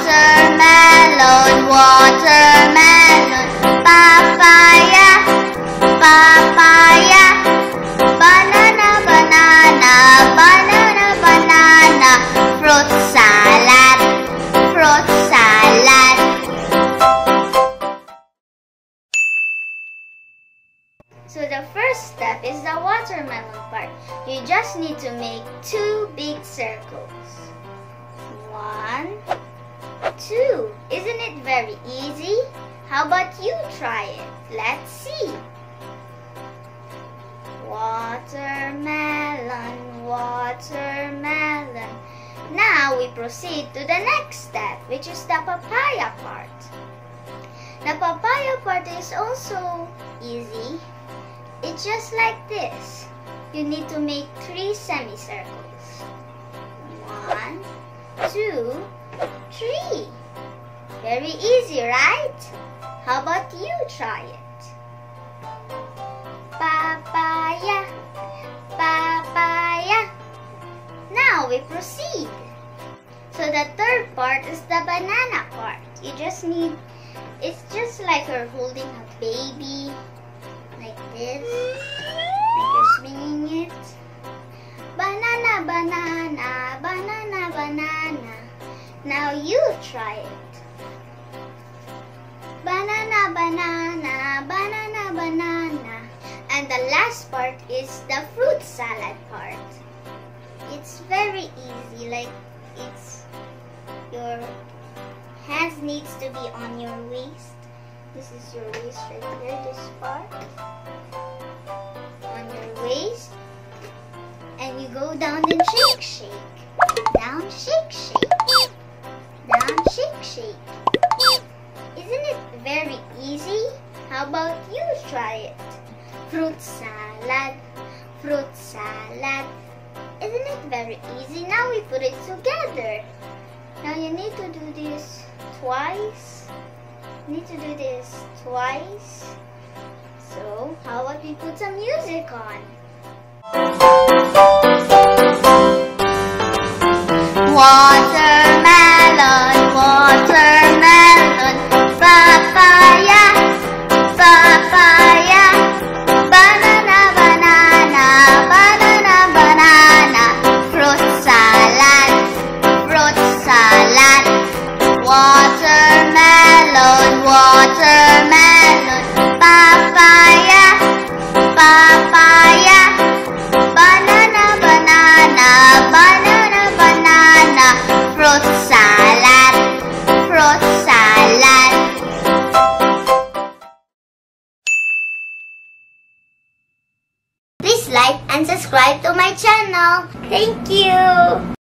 Watermelon, watermelon. Papaya, papaya. Banana, banana, banana, banana. Fruit salad, fruit salad. So the first step is the watermelon part. You just need to make 2 big circles. 1, 2. Isn't it very easy? How about you try it? Let's see. Watermelon, watermelon. Now we proceed to the next step, which is the papaya part. The papaya part is also easy. It's just like this. You need to make 3 semicircles. 1, 2, 3. Very easy, right? How about you try it? Papaya, papaya. Now we proceed. So the third part is the banana part. It's just like you're holding a baby, like this, like you're swinging it. Banana, banana, banana, banana. Now you try it. Banana, banana, banana, banana. And the last part is the fruit salad part. It's very easy, like your hands needs to be on your waist. This is your waist right here, this part. On your waist. And you go down and shake, shake. Down, shake, shake. Down, shake, shake. Isn't it very easy? How about you try it? Fruit salad, fruit salad. Isn't it very easy? Now we put it together. Now you need to do this twice. You need to do this twice. So how about we put some music on? Watermelon, watermelon. Papaya, papaya. Banana, banana, banana, banana. Fruit salad, fruit salad. Watermelon, watermelon. Papaya, papaya. Banana, banana, banana, banana. Fruit salad, fruit salad. Please like and subscribe to my channel. Thank you.